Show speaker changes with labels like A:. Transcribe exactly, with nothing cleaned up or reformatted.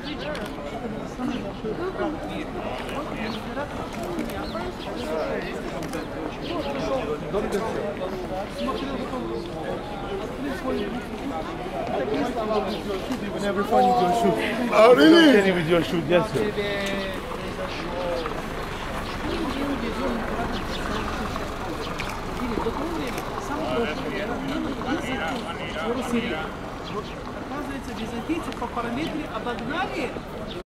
A: Every funny video shoot.
B: Oh, really?
A: Any video shoot, yes, sir.
C: Оказывается, византийцы по параметре обогнали